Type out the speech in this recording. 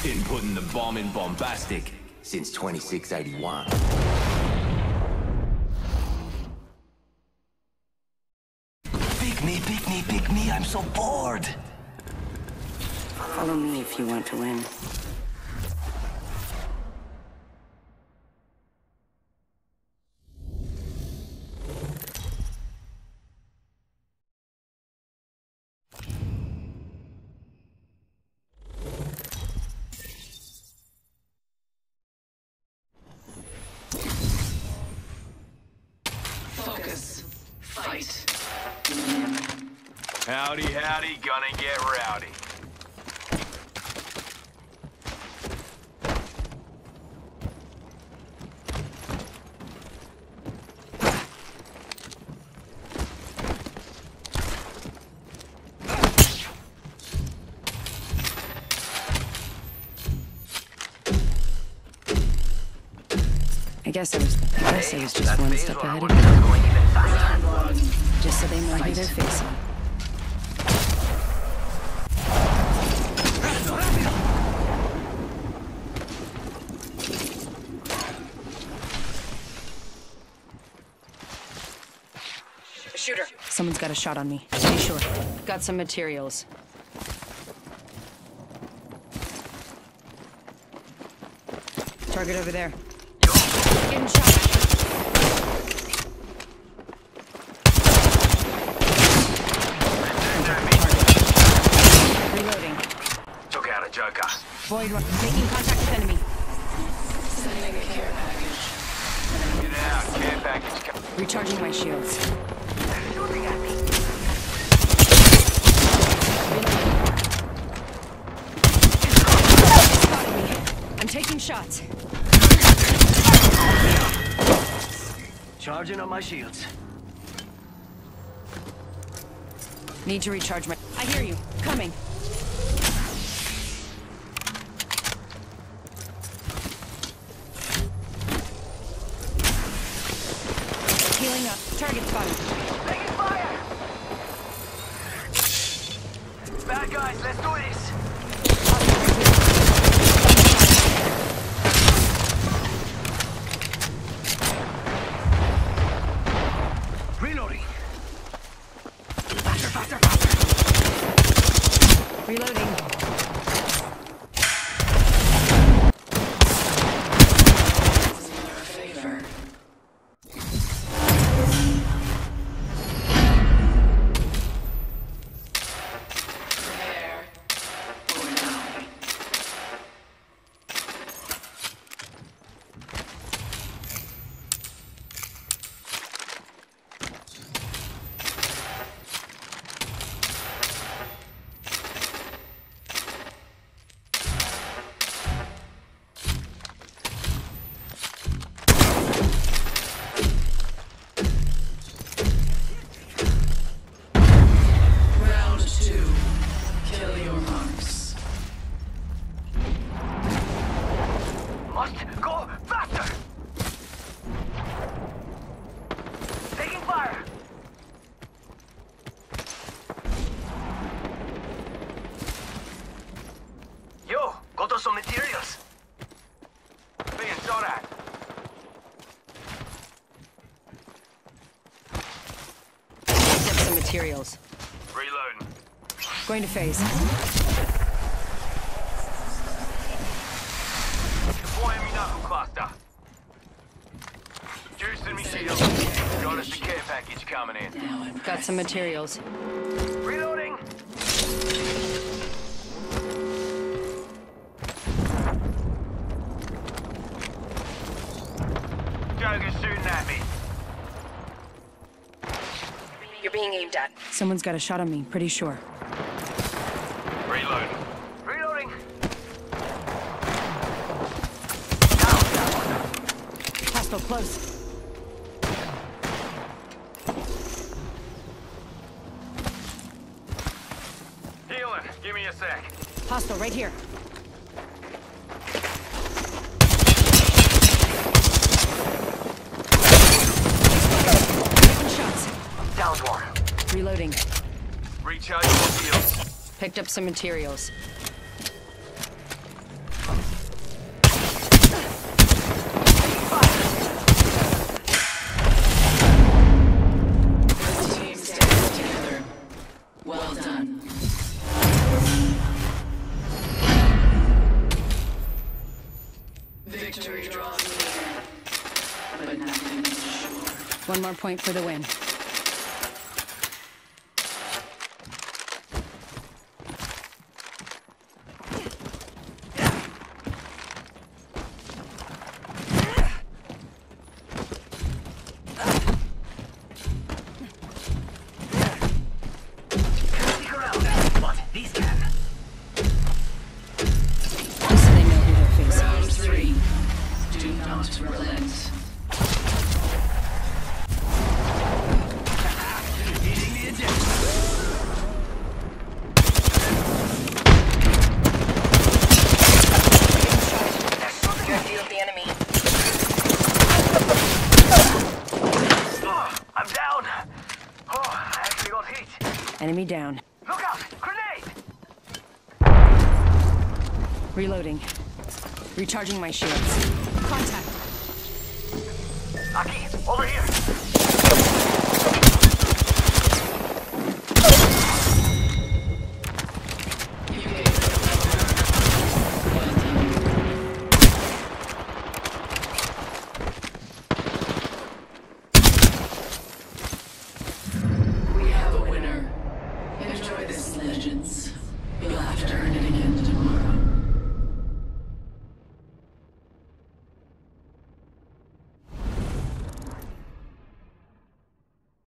Been putting the bomb in Bombastic since 2681. Pick me, I'm so bored. Follow me if you want to win. Focus. Fight. Howdy, howdy, gonna get rowdy. I guess I was just one step ahead of you. Just so they know who they're facing. Shooter. Someone's got a shot on me. Be sure. Got some materials. Target over there. Getting shot. Reloading. Took out a Joker. Void run. Making contact with enemy. Sending a care package. Get out, care package. Recharging my shields. Shooting at me. Spotted me. I'm taking shots. Charging on my shields. Need to recharge my... I hear you. Coming. Healing up. Target spotted. Taking fire! Bad guys, let's do this! Reloading! Faster! Reloading. Favor. Prepare or die. Round 2. Kill your marks. Must go faster! Taking fire! Yo, got us some materials. Being shot at. Picked up some materials. Reloading. Going to phase. Deploying me knuckle cluster. Juicing me shield. Got us a care package coming in. Now I'm Got some materials. Reloading! Joker's shooting at me. You're being aimed at. Someone's got a shot on me, pretty sure. Reloading. Reloading! Hostile close. Healing. Give me a sec. Hostile right here. Taking shots. Downed one. Reloading. Recharging my shields. Picked up some materials. One more point for the win. Stick around, but these can. Just so they know who they're facing. Round 3. Do not relent. Eating the ejector. Shield the enemy. Oh, I'm down. Oh, I actually got hit. Enemy down. Look out! Grenade! Reloading. Recharging my shields. Contact. Aki, over here. You gave We have a winner. Enjoy this, Legends. You'll have to earn